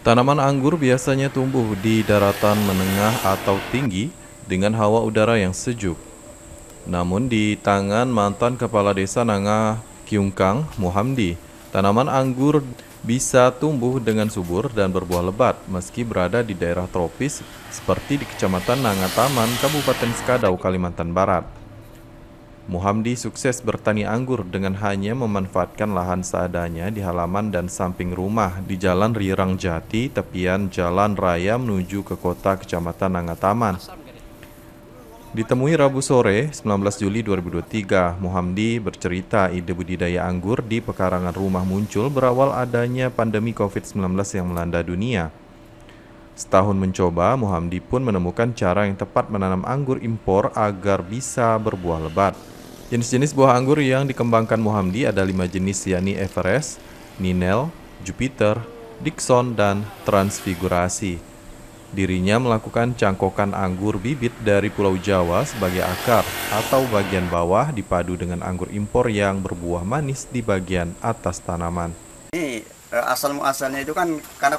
Tanaman anggur biasanya tumbuh di daratan menengah atau tinggi dengan hawa udara yang sejuk. Namun di tangan mantan Kepala Desa Nangah Kiungkang, Muhamdi, tanaman anggur bisa tumbuh dengan subur dan berbuah lebat meski berada di daerah tropis seperti di Kecamatan Nangataman, Kabupaten Skadau, Kalimantan Barat. Muhamdi sukses bertani anggur dengan hanya memanfaatkan lahan seadanya di halaman dan samping rumah di Jalan Rirang Jati, tepian Jalan Raya menuju ke kota Kecamatan Nangataman. Ditemui Rabu sore, 19 Juli 2023, Muhamdi bercerita ide budidaya anggur di pekarangan rumah muncul berawal adanya pandemi COVID-19 yang melanda dunia. Setahun mencoba, Muhamdi pun menemukan cara yang tepat menanam anggur impor agar bisa berbuah lebat. Jenis-jenis buah anggur yang dikembangkan Muhamdi ada 5 jenis, yakni Everest, Ninel, Jupiter, Dickson, dan Transfigurasi. Dirinya melakukan cangkokan anggur bibit dari Pulau Jawa sebagai akar atau bagian bawah dipadu dengan anggur impor yang berbuah manis di bagian atas tanaman. Ini asal muasalnya itu kan karena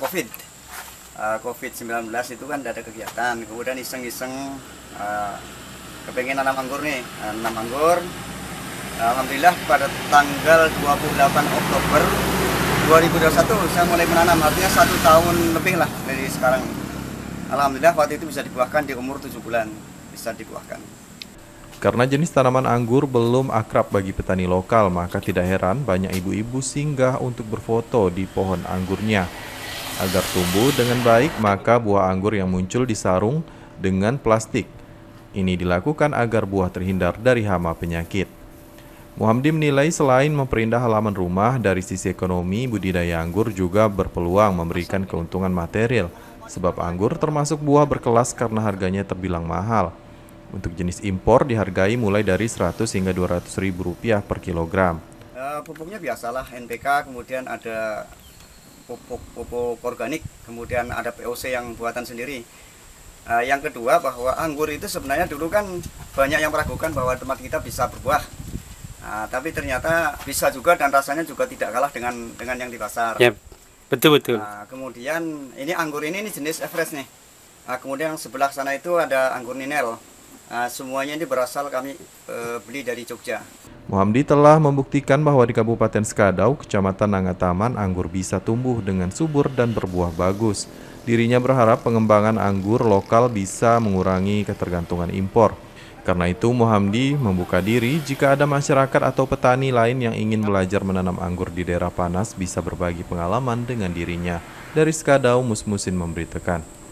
COVID-19 itu kan tidak ada kegiatan, kemudian iseng-iseng kepengen nanam anggur nih, nanam anggur. Alhamdulillah pada tanggal 28 Oktober 2021 saya mulai menanam, artinya 1 tahun lebih lah dari sekarang. Alhamdulillah waktu itu bisa dibuahkan di umur 7 bulan, bisa dibuahkan. Karena jenis tanaman anggur belum akrab bagi petani lokal, maka tidak heran banyak ibu-ibu singgah untuk berfoto di pohon anggurnya. Agar tumbuh dengan baik, maka buah anggur yang muncul disarung dengan plastik. Ini dilakukan agar buah terhindar dari hama penyakit. Muhamdi menilai selain memperindah halaman rumah, dari sisi ekonomi, budidaya anggur juga berpeluang memberikan keuntungan material, sebab anggur termasuk buah berkelas karena harganya terbilang mahal. Untuk jenis impor dihargai mulai dari 100 hingga 200 ribu rupiah per kilogram. Pupuknya biasalah NPK, kemudian ada pupuk organik, kemudian ada POC yang buatan sendiri. Yang kedua bahwa anggur itu sebenarnya dulu kan banyak yang meragukan bahwa tempat kita bisa berbuah. Tapi ternyata bisa juga dan rasanya juga tidak kalah dengan yang di pasar. Ya, betul. Kemudian ini anggur ini jenis Everest nih. Kemudian yang sebelah sana itu ada anggur Ninel. Semuanya ini berasal kami beli dari Jogja. Muhamdi telah membuktikan bahwa di Kabupaten Skadau, Kecamatan Nangataman, anggur bisa tumbuh dengan subur dan berbuah bagus. Dirinya berharap pengembangan anggur lokal bisa mengurangi ketergantungan impor. Karena itu, Muhamdi membuka diri jika ada masyarakat atau petani lain yang ingin belajar menanam anggur di daerah panas bisa berbagi pengalaman dengan dirinya. Dari Skadau, Musmusin memberitakan.